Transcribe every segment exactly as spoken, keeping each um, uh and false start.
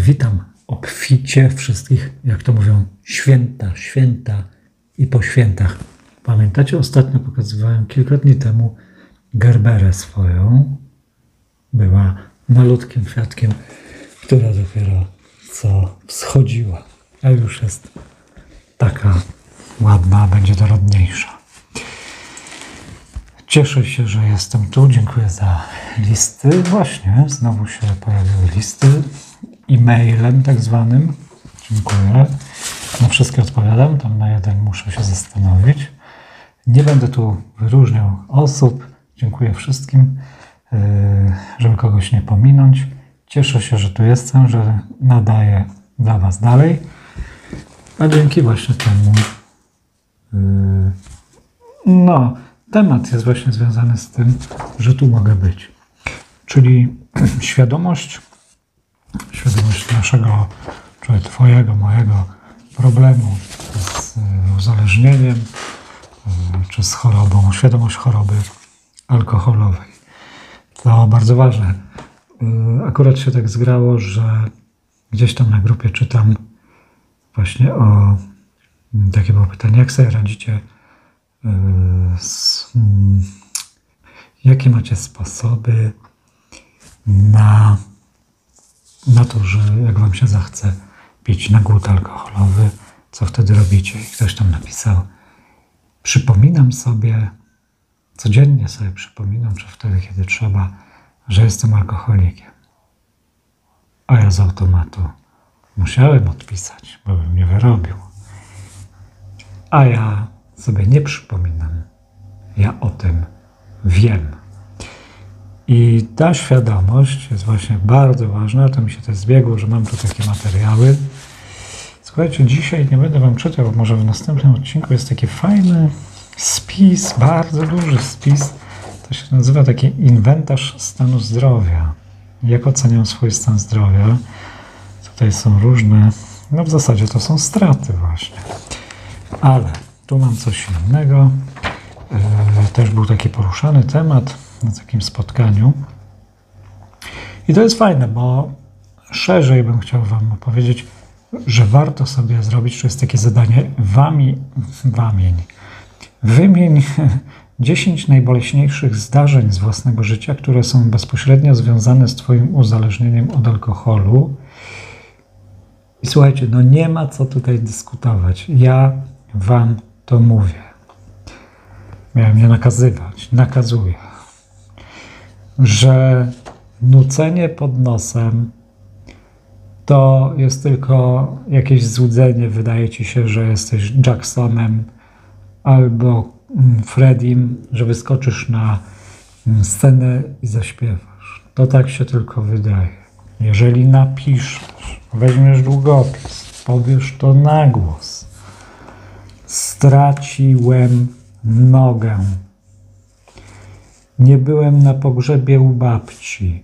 Witam obficie wszystkich, jak to mówią, święta, święta i po świętach. Pamiętacie, ostatnio pokazywałem kilka dni temu gerberę swoją. Była malutkim kwiatkiem, która dopiero co wschodziła, a już jest taka ładna, będzie dorodniejsza. Cieszę się, że jestem tu. Dziękuję za listy. Właśnie, znowu się pojawiły listy e-mailem tak zwanym. Dziękuję. Na wszystkie odpowiadam. Tam na jeden muszę się zastanowić. Nie będę tu wyróżniał osób. Dziękuję wszystkim, żeby kogoś nie pominąć. Cieszę się, że tu jestem, że nadaję dla Was dalej. A dzięki właśnie temu no, temat jest właśnie związany z tym, że tu mogę być. Czyli świadomość, świadomość naszego, czy Twojego, mojego problemu z uzależnieniem, czy z chorobą, świadomość choroby alkoholowej. To bardzo ważne. Akurat się tak zgrało, że gdzieś tam na grupie czytam właśnie o, takie było pytanie, jak sobie radzicie z, jakie macie sposoby na, na to, że jak Wam się zachce pić na głód alkoholowy, co wtedy robicie? I ktoś tam napisał, przypominam sobie, codziennie sobie przypominam, czy wtedy, kiedy trzeba, że jestem alkoholikiem. A ja z automatu musiałem odpisać, bo bym nie wyrobił. A ja sobie nie przypominam. Ja o tym wiem. I ta świadomość jest właśnie bardzo ważna. To mi się też zbiegło, że mam tu takie materiały. Słuchajcie, dzisiaj nie będę Wam czytał, może w następnym odcinku jest taki fajny spis, bardzo duży spis. To się nazywa taki inwentarz stanu zdrowia. Jak oceniam swój stan zdrowia? Tutaj są różne, no w zasadzie to są straty właśnie. Ale tu mam coś innego. Yy, też był taki poruszany temat na takim spotkaniu. I to jest fajne, bo szerzej bym chciał Wam opowiedzieć, że warto sobie zrobić, to jest takie zadanie, wami, wamień. Wymień dziesięć najboleśniejszych zdarzeń z własnego życia, które są bezpośrednio związane z Twoim uzależnieniem od alkoholu. I słuchajcie, no nie ma co tutaj dyskutować. Ja Wam to mówię. Miałem nie nakazywać. Nakazuję. Że nucenie pod nosem to jest tylko jakieś złudzenie. Wydaje Ci się, że jesteś Jacksonem albo Freddiem, że wyskoczysz na scenę i zaśpiewasz. To tak się tylko wydaje. Jeżeli napiszesz, weźmiesz długopis, powiesz to na głos, straciłem nogę, nie byłem na pogrzebie u babci.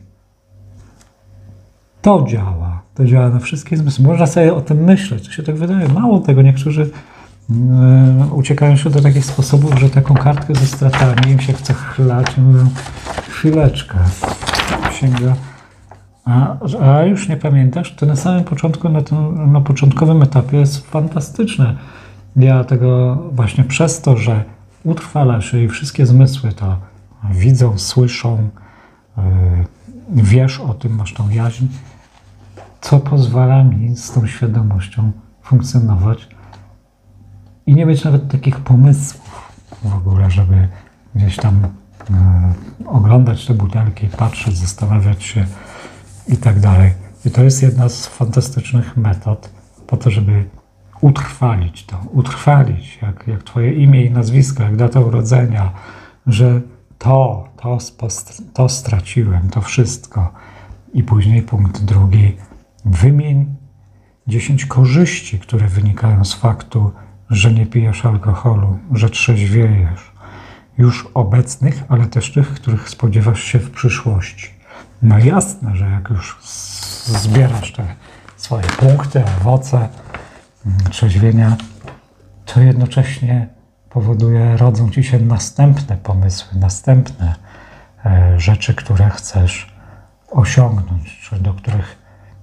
To działa. To działa na wszystkie zmysły. Można sobie o tym myśleć. To się tak wydaje. Mało tego, niektórzy yy, uciekają się do takich sposobów, że taką kartkę ze stratami im się chce chlać i mówią, chwileczkę, sięga. A, a już nie pamiętasz? To na samym początku, na tym na początkowym etapie jest fantastyczne. Ja tego właśnie przez to, że utrwala się i wszystkie zmysły to widzą, słyszą, yy, wiesz o tym, masz tą jaźń, co pozwala mi z tą świadomością funkcjonować i nie mieć nawet takich pomysłów w ogóle, żeby gdzieś tam yy, oglądać te butelki, patrzeć, zastanawiać się i tak dalej. I to jest jedna z fantastycznych metod po to, żeby utrwalić to, utrwalić, jak, jak Twoje imię i nazwisko, jak data urodzenia, że to, to, to straciłem, to wszystko. I później punkt drugi, wymień dziesięć korzyści, które wynikają z faktu, że nie pijesz alkoholu, że trzeźwiejesz. Już obecnych, ale też tych, których spodziewasz się w przyszłości. No jasne, że jak już zbierasz te swoje punkty, owoce trzeźwienia, to jednocześnie powoduje, rodzą Ci się następne pomysły, następne e, rzeczy, które chcesz osiągnąć, czy do których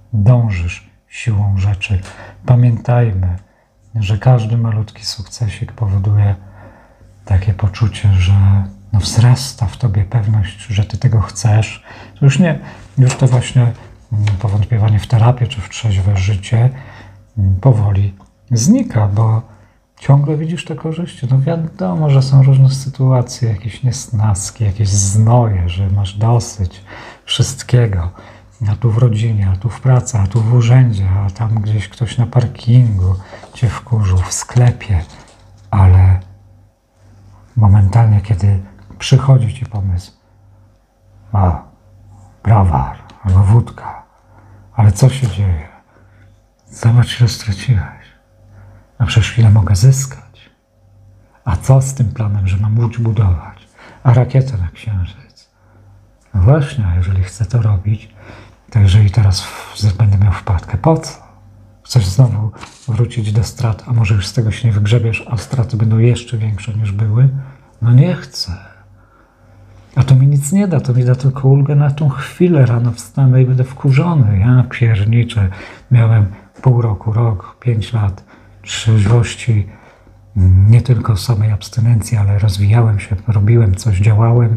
dążysz siłą rzeczy. Pamiętajmy, że każdy malutki sukcesik powoduje takie poczucie, że no wzrasta w tobie pewność, że ty tego chcesz. To już nie, już to właśnie powątpiewanie w terapię czy w trzeźwe życie powoli znika, bo ciągle widzisz te korzyści. No wiadomo, że są różne sytuacje, jakieś niesnaski, jakieś znoje, że masz dosyć wszystkiego. A tu w rodzinie, a tu w pracy, a tu w urzędzie, a tam gdzieś ktoś na parkingu cię wkurzył, w sklepie. Ale momentalnie, kiedy przychodzi ci pomysł, a, browar albo wódka, ale co się dzieje? Zobacz, ile straciłeś. A przecież ile mogę zyskać? A co z tym planem, że mam łódź budować? A rakietę na Księżyc? No właśnie, a jeżeli chcę to robić, to jeżeli teraz w, będę miał wpadkę, po co? Chcesz znowu wrócić do strat, a może już z tego się nie wygrzebiesz, a straty będą jeszcze większe niż były? No nie chcę. A to mi nic nie da, to mi da tylko ulgę na tą chwilę. Rano wstanę i będę wkurzony. Ja pierniczę. Miałem pół roku, rok, pięć lat trzeźwości, nie tylko samej abstynencji, ale rozwijałem się, robiłem coś, działałem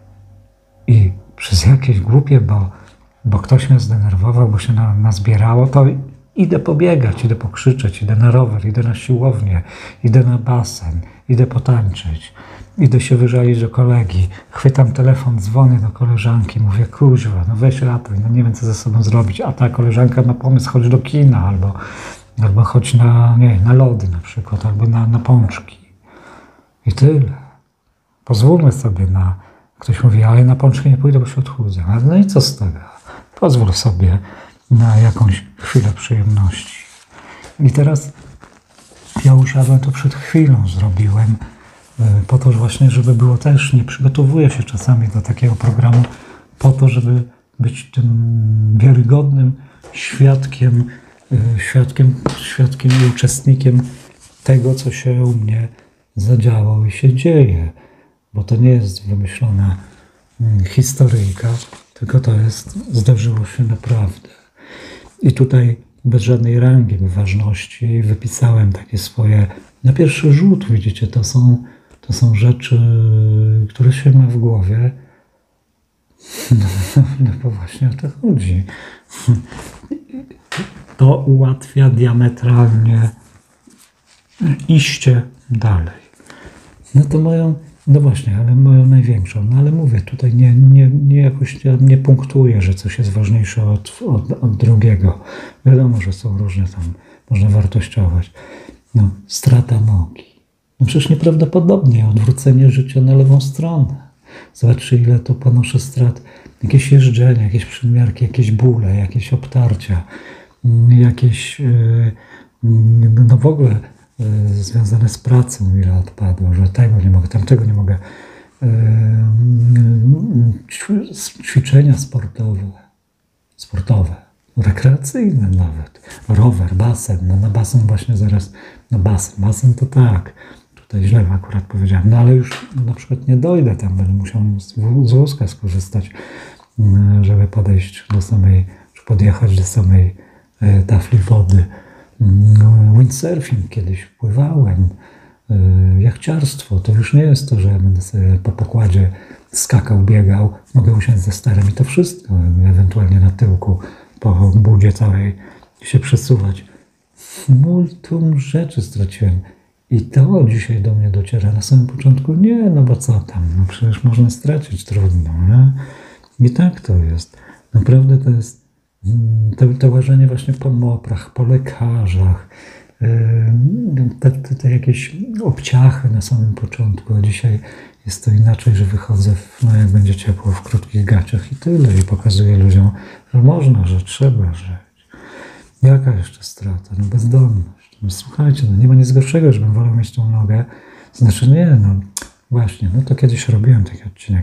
i przez jakieś głupie, bo, bo ktoś mnie zdenerwował, bo się na, nazbierało, to idę pobiegać, idę pokrzyczeć, idę na rower, idę na siłownię, idę na basen, idę potańczyć, idę się wyżalić do kolegi, chwytam telefon, dzwonię do koleżanki, mówię, kuźwa, no weź ratuj, no nie wiem, co ze sobą zrobić, a ta koleżanka ma pomysł, chodź do kina, albo, albo chodź na, nie, na lody na przykład, albo na, na pączki. I tyle. Pozwólmy sobie na, ktoś mówi, ale na pączki nie pójdę, bo się odchudzę. No i co z tego? Pozwól sobie na jakąś chwilę przyjemności. I teraz ja usiadłem, to przed chwilą zrobiłem, po to właśnie, żeby było też, nie przygotowuję się czasami do takiego programu, po to, żeby być tym wiarygodnym świadkiem, świadkiem, świadkiem i uczestnikiem tego, co się u mnie zadziało i się dzieje. Bo to nie jest wymyślona historyjka, tylko to jest, zdarzyło się naprawdę. I tutaj bez żadnej rangi, ważności wypisałem takie swoje, na pierwszy rzut, widzicie, to są, to są rzeczy, które się ma w głowie. No, no bo właśnie o to chodzi. To ułatwia diametralnie iście dalej. No to moją, no właśnie, ale moją największą, no ale mówię, tutaj nie, nie, nie jakoś nie punktuję, że coś jest ważniejsze od, od, od drugiego. Wiadomo, że są różne tam, można wartościować. No, strata nogi. No przecież nieprawdopodobnie odwrócenie życia na lewą stronę. Zobaczcie, ile to ponoszę strat. Jakieś jeżdżenia, jakieś przymiarki, jakieś bóle, jakieś obtarcia, jakieś, no w ogóle związane z pracą, ile odpadło, że tego nie mogę, tamtego nie mogę. Ćwiczenia sportowe, sportowe, rekreacyjne nawet. Rower, basen, no na basen właśnie zaraz, no basen, basen to tak, tutaj źle akurat powiedziałem, no ale już na przykład nie dojdę tam, będę musiał z wózka skorzystać, żeby podejść do samej, czy podjechać do samej tafli wody. Windsurfing kiedyś pływałem, jachciarstwo, to już nie jest to, że ja będę sobie po pokładzie skakał, biegał, mogę usiąść ze sterem i to wszystko, ewentualnie na tyłku, po budzie całej się przesuwać. Multum rzeczy straciłem i to dzisiaj do mnie dociera. Na samym początku nie, no bo co tam, no przecież można stracić, trudno, nie? I tak to jest. Naprawdę to jest to, to łażenie właśnie po moprach, po lekarzach, te, te, te jakieś obciachy na samym początku, a dzisiaj jest to inaczej, że wychodzę, w, no jak będzie ciepło, w krótkich gaciach i tyle, i pokazuję ludziom, że można, że trzeba żyć. Jaka jeszcze strata? No bezdomność. No słuchajcie, no nie ma nic gorszego, żebym wolał mieć tą nogę. Znaczy nie, no właśnie, no to kiedyś robiłem taki odcinek.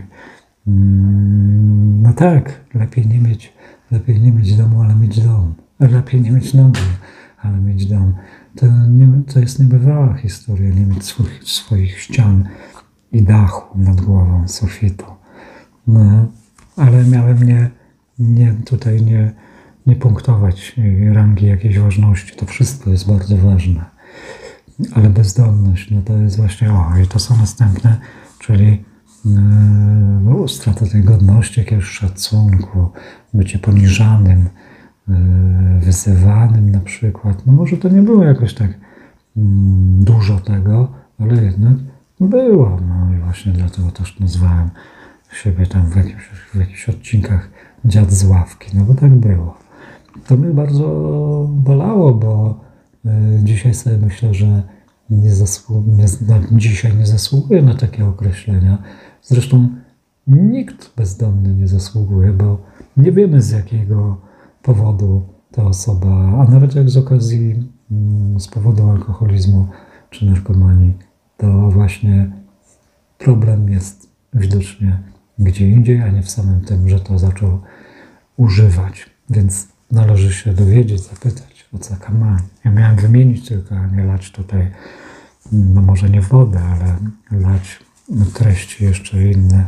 No tak, lepiej nie mieć, lepiej nie mieć domu, ale mieć dom. Lepiej nie mieć nogi, ale mieć dom. To, nie, to jest niebywała historia, nie mieć swoich, swoich ścian i dachu nad głową, sufitu. No, ale miałem nie, nie tutaj nie, nie punktować rangi jakiejś ważności. To wszystko jest bardzo ważne. Ale bezdomność, no to jest właśnie, o, i to są następne, czyli yy, strata tej godności, jakiegoś szacunku, bycie poniżanym, yy, wyzywanym na przykład. No może to nie było jakoś tak yy, dużo tego, ale jednak było. No i właśnie dlatego też nazwałem siebie tam w jakichś, w jakichś odcinkach dziad z ławki, no bo tak było. To mnie bardzo bolało, bo yy, dzisiaj sobie myślę, że nie zasłu- nie, no, dzisiaj nie zasługuje na takie określenia. Zresztą nikt bezdomny nie zasługuje, bo nie wiemy z jakiego powodu ta osoba, a nawet jak z okazji, mm, z powodu alkoholizmu czy narkomanii, to właśnie problem jest widocznie gdzie indziej, a nie w samym tym, że to zaczął używać. Więc należy się dowiedzieć, zapytać o co kaman. Ja miałem wymienić tylko, a nie lać tutaj, no może nie wodę, ale lać treści jeszcze inne.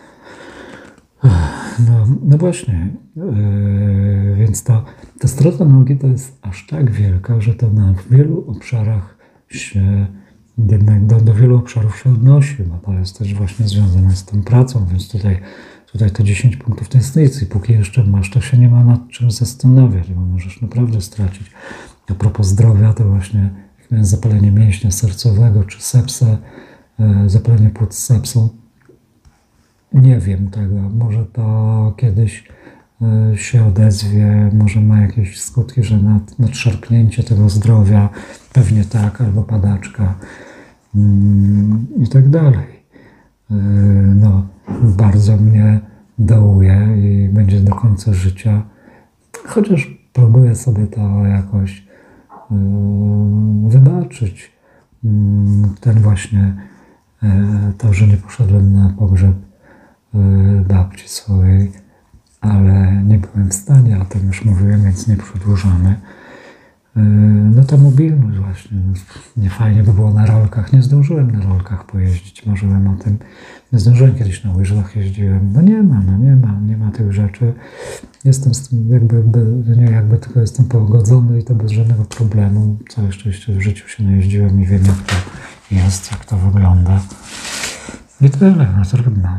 No, no właśnie, yy, więc to, ta strata nogi to jest aż tak wielka, że to na wielu obszarach się, jednak do, do wielu obszarów się odnosi, bo to jest też właśnie związane z tą pracą, więc tutaj, tutaj te dziesięć punktów tęsknicy, póki jeszcze masz, to się nie ma nad czym zastanawiać, bo możesz naprawdę stracić. A propos zdrowia, to właśnie jak miałem zapalenie mięśnia sercowego, czy sepsę, yy, zapalenie płuc z sepsą, nie wiem tego, może to kiedyś y, się odezwie, może ma jakieś skutki, że nad, nadszarpnięcie tego zdrowia, pewnie tak, albo padaczka y, i tak dalej. Y, no, bardzo mnie dołuje i będzie do końca życia, chociaż próbuję sobie to jakoś y, wybaczyć. Y, ten właśnie, y, to, że nie poszedłem na pogrzeb babci swojej, ale nie byłem w stanie, o tym już mówiłem, więc nie przedłużamy. No ta mobilność właśnie, nie fajnie by było na rolkach, nie zdążyłem na rolkach pojeździć, marzyłem o tym, nie zdążyłem, kiedyś na łyżwach jeździłem, no nie ma, no nie ma, nie ma tych rzeczy, jestem z tym jakby, nie jakby, tylko jestem pogodzony i to bez żadnego problemu, całe szczęście w życiu się najeździłem i wiem jak to jest, jak to wygląda i tyle, no trudno.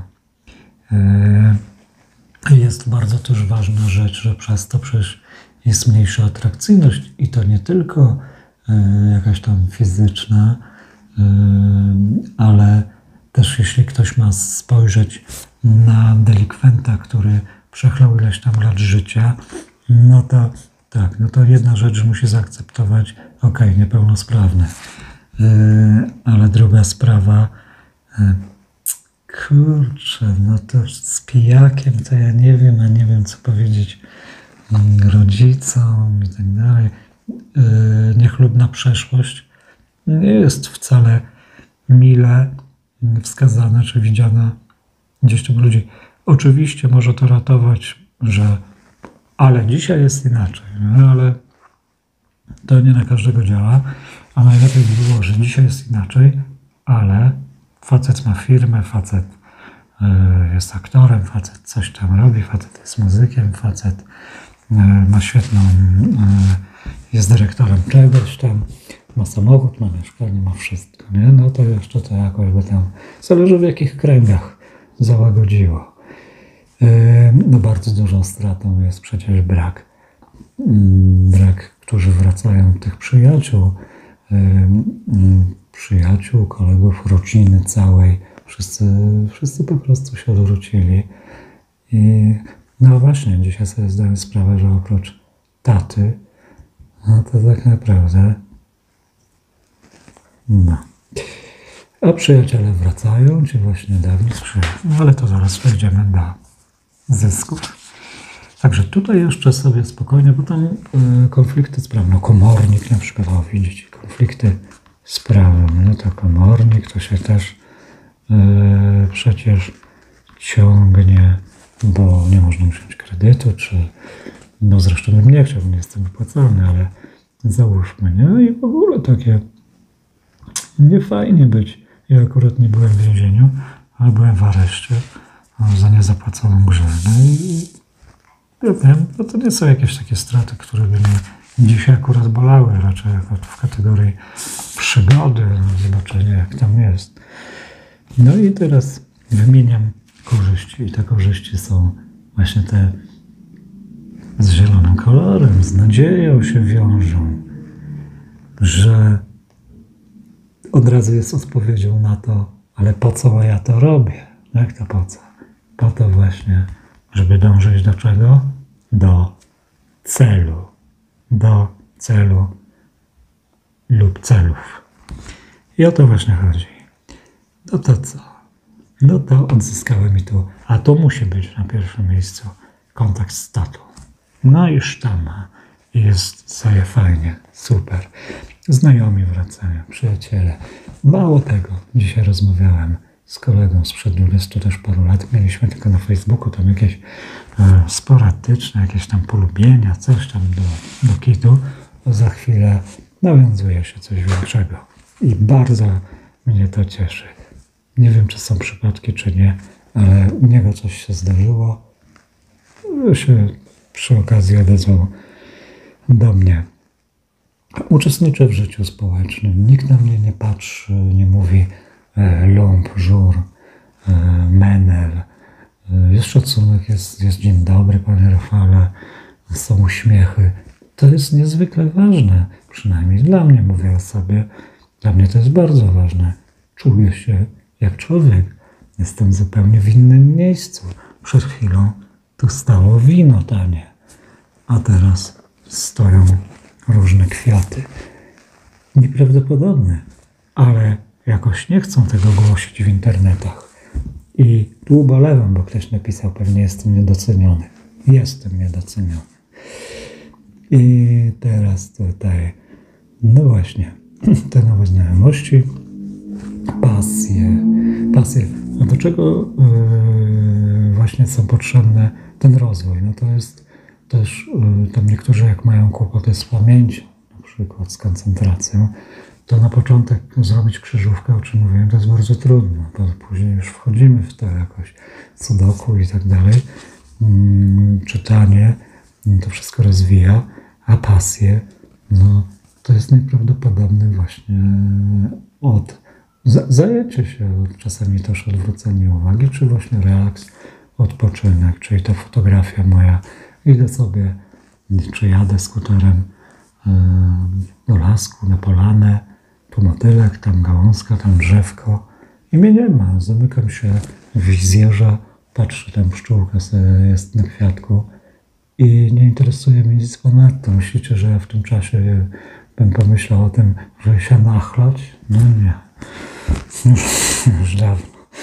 Jest bardzo też ważna rzecz, że przez to przecież jest mniejsza atrakcyjność i to nie tylko jakaś tam fizyczna, ale też jeśli ktoś ma spojrzeć na delikwenta, który przechlał ileś tam lat życia, no to tak, no to jedna rzecz, że musi zaakceptować, okej, okay, niepełnosprawny, ale druga sprawa, kurczę, no to z pijakiem to ja nie wiem, a nie wiem co powiedzieć rodzicom i tak dalej. Niechlubna przeszłość nie jest wcale mile wskazana czy widziana gdzieś tam ludzi. Oczywiście może to ratować, że ale dzisiaj jest inaczej, no, ale to nie na każdego działa, a najlepiej by było, że dzisiaj jest inaczej, ale facet ma firmę, facet y, jest aktorem, facet coś tam robi, facet jest muzykiem, facet y, ma świetną, y, jest dyrektorem czegoś tam, ma samochód, ma mieszkanie, ma wszystko, nie? No to jeszcze to jakoś by tam, zależy w jakich kręgach załagodziło. Y, no bardzo dużą stratą jest przecież brak, y, brak, którzy wracają, tych przyjaciół, y, y, przyjaciół, kolegów, rodziny całej. Wszyscy, wszyscy po prostu się odwrócili. I no właśnie, dzisiaj sobie zdaję sprawę, że oprócz taty, no to tak naprawdę no. A przyjaciele wracają, ci właśnie dawni przyjaciele. No ale to zaraz przejdziemy do zysków. Także tutaj jeszcze sobie spokojnie, bo tam y, konflikty spraw, no komornik na przykład, o widzicie, konflikty z prawem, no to komornik to się też yy, przecież ciągnie, bo nie można wziąć kredytu, czy no zresztą bym nie chciał, nie jestem wypłacalny, ale załóżmy, nie? I w ogóle takie niefajnie być. Ja akurat nie byłem w więzieniu, ale byłem w areszcie za niezapłaconą grzywnę i Ja wiem, no to nie są jakieś takie straty, które by mnie dzisiaj akurat bolały, raczej w kategorii przygody, zobaczenia jak tam jest. No i teraz wymieniam korzyści i te korzyści są właśnie te z zielonym kolorem, z nadzieją się wiążą, że od razu jest odpowiedzią na to, ale po co ja to robię? Jak to po co? Po to właśnie, żeby dążyć do czego? Do celu. Do celu lub celów. I o to właśnie chodzi. No to co? No to odzyskałem mi tu, a to musi być na pierwszym miejscu kontakt z tatą. No i sztama. Jest sobie fajnie, super. Znajomi wracają, przyjaciele. Mało tego, dzisiaj rozmawiałem z kolegą sprzed dwudziestu też paru lat. Mieliśmy tylko na Facebooku tam jakieś e, sporadyczne, jakieś tam polubienia, coś tam do, do kitu. Za chwilę nawiązuje się coś większego. I bardzo mnie to cieszy. Nie wiem, czy są przypadki, czy nie, ale u niego coś się zdarzyło. Się przy okazji odezwał do mnie. Uczestniczę w życiu społecznym. Nikt na mnie nie patrzy, nie mówi e, lump, żur, e, menel. E, jest szacunek, jest, jest dzień dobry, panie Rafale. Są uśmiechy. To jest niezwykle ważne. Przynajmniej dla mnie, mówię o sobie. Dla mnie to jest bardzo ważne. Czuję się jak człowiek. Jestem zupełnie w innym miejscu. Przed chwilą tu stało wino tanie, a teraz stoją różne kwiaty. Nieprawdopodobne, ale jakoś nie chcą tego głosić w internetach. I tu ubolewam, bo ktoś napisał, pewnie jestem niedoceniony. Jestem niedoceniony. I teraz tutaj, no właśnie, te nowe znajomości, pasje, pasje. A do czego yy, właśnie są potrzebne ten rozwój? No to jest też, yy, tam niektórzy jak mają kłopoty z pamięcią, na przykład z koncentracją, to na początek zrobić krzyżówkę, o czym mówiłem, to jest bardzo trudno, bo później już wchodzimy w to jakoś, sudoku i tak dalej. Yy, czytanie, yy, to wszystko rozwija, a pasje, no to jest nieprawdopodobny właśnie od zajęcie się, czasami też odwrócenie uwagi, czy właśnie relaks, odpoczynek, czyli ta fotografia moja. Idę sobie, czy jadę skuterem do lasku, na polanę, tu motylek, tam gałązka, tam drzewko i mnie nie ma. Zamykam się w wizjerze, patrzę, tam pszczółka sobie jest na kwiatku i nie interesuje mnie nic ponadto. Myślicie, że ja w tym czasie bym pomyślał o tym, żeby się nachlać? No nie. Już dawno.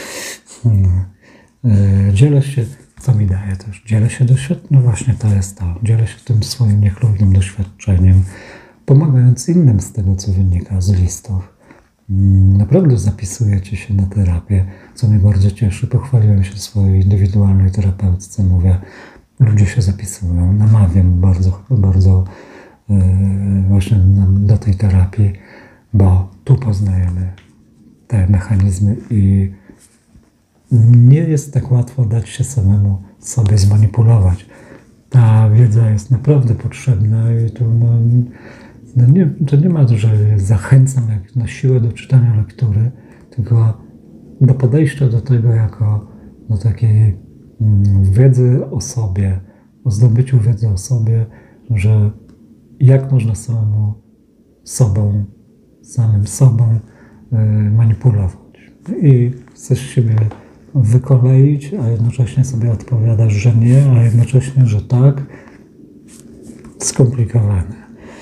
Dzielę się, co mi daje też, dzielę się doświadczeniem, no właśnie to jest to, dzielę się tym swoim niechlubnym doświadczeniem, pomagając innym z tego, co wynika z listów. Naprawdę zapisujecie się na terapię, co mnie bardzo cieszy. Pochwaliłem się swojej indywidualnej terapeutce, mówię, ludzie się zapisują, namawiam bardzo, bardzo yy, właśnie do tej terapii, bo tu poznajemy te mechanizmy i nie jest tak łatwo dać się samemu sobie zmanipulować. Ta wiedza jest naprawdę potrzebna i to, no, no nie, to nie ma, że zachęcam jak na siłę do czytania lektury, tylko do podejścia do tego jako do takiej mm, wiedzy o sobie, o zdobyciu wiedzy o sobie, że jak można samemu sobą, samym sobą manipulować. I chcesz siebie wykoleić, a jednocześnie sobie odpowiadasz, że nie, a jednocześnie, że tak. Skomplikowane.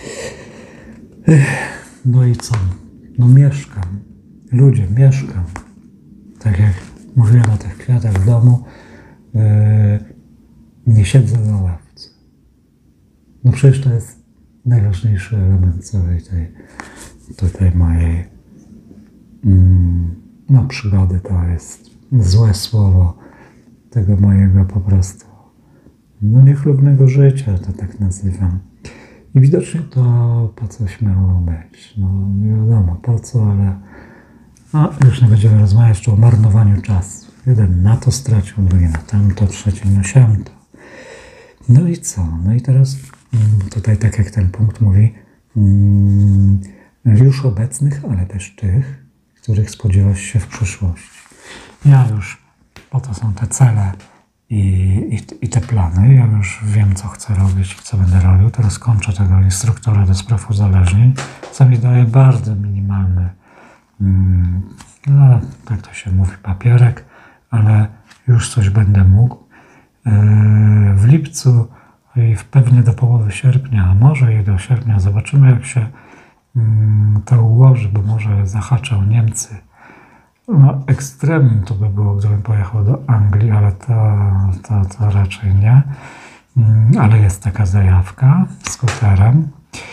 No i co? No mieszkam. Ludzie, mieszkam. Tak jak mówiłem o tych kwiatach w domu, yy, nie siedzę na ławce. No przecież to jest najważniejszy element całej tej tutaj mojej no przygody, to jest złe słowo tego mojego po prostu no niechlubnego życia, to tak nazywam. I widocznie to po coś miało być. No nie wiadomo po co, ale no, już nie będziemy rozmawiać jeszcze o marnowaniu czasu. Jeden na to stracił, drugi na tamto, trzeci na siamto. No i co? No i teraz tutaj, tak jak ten punkt mówi, już obecnych, ale też tych, których spodziewasz się w przyszłości. Ja już, po to są te cele i, i, i te plany, ja już wiem, co chcę robić i co będę robił. Teraz kończę tego instruktora do spraw uzależnień, co mi daje bardzo minimalny, no tak to się mówi, papierek, ale już coś będę mógł. W lipcu i pewnie do połowy sierpnia, a może i do sierpnia, zobaczymy, jak się to ułoży, bo może zahaczą Niemcy. No, ekstremum to by było, gdybym pojechał do Anglii, ale to, to, to raczej nie. Ale jest taka zajawka skuterem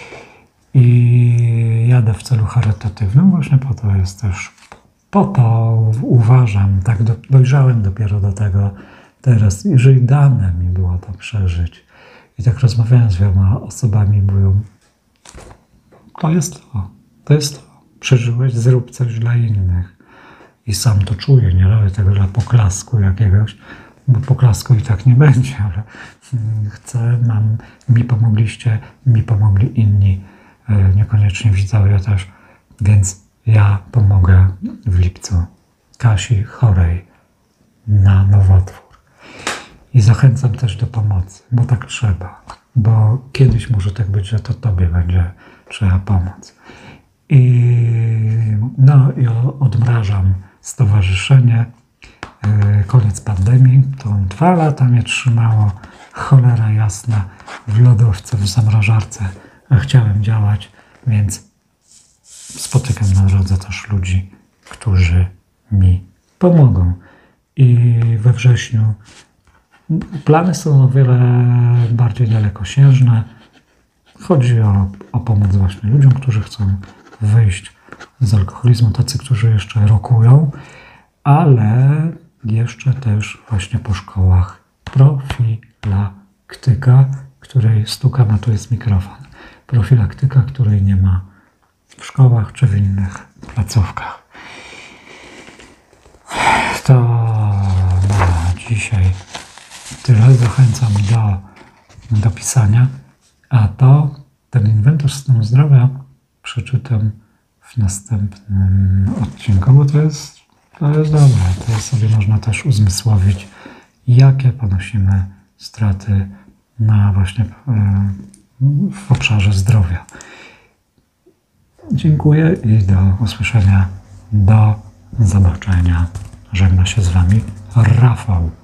i jadę w celu charytatywnym. Właśnie po to jest też, po to uważam, tak do, dojrzałem dopiero do tego teraz, jeżeli dane mi było to przeżyć. I tak rozmawiałem z wieloma osobami, mówią, to jest to, to jest to. Przeżyłeś, zrób coś dla innych. I sam to czuję, nie robię tego dla poklasku jakiegoś, bo poklasku i tak nie będzie, ale chcę, mam, mi pomogliście, mi pomogli inni, niekoniecznie widzowie też, więc ja pomogę w lipcu Kasi chorej na nowotwór. I zachęcam też do pomocy, bo tak trzeba, bo kiedyś może tak być, że to tobie będzie trzeba pomóc. I, no, i odmrażam stowarzyszenie. Koniec pandemii, to dwa lata mnie trzymało, cholera jasna, w lodówce, w zamrażarce, a chciałem działać, więc spotykam na drodze też ludzi, którzy mi pomogą. I we wrześniu plany są o wiele bardziej dalekosiężne. Chodzi o, o pomoc właśnie ludziom, którzy chcą wyjść z alkoholizmu, tacy, którzy jeszcze rokują, ale jeszcze też właśnie po szkołach profilaktyka, której stukam, a tu jest mikrofon. Profilaktyka, której nie ma w szkołach czy w innych placówkach. To na dzisiaj tyle. Zachęcam do, do pisania, a to ten inwentarz stanu zdrowia przeczytam w następnym odcinku, bo to jest, to jest dobre. To sobie można też uzmysłowić, jakie ponosimy straty na właśnie w obszarze zdrowia. Dziękuję i do usłyszenia, do zobaczenia. Żegna się z Wami Rafał.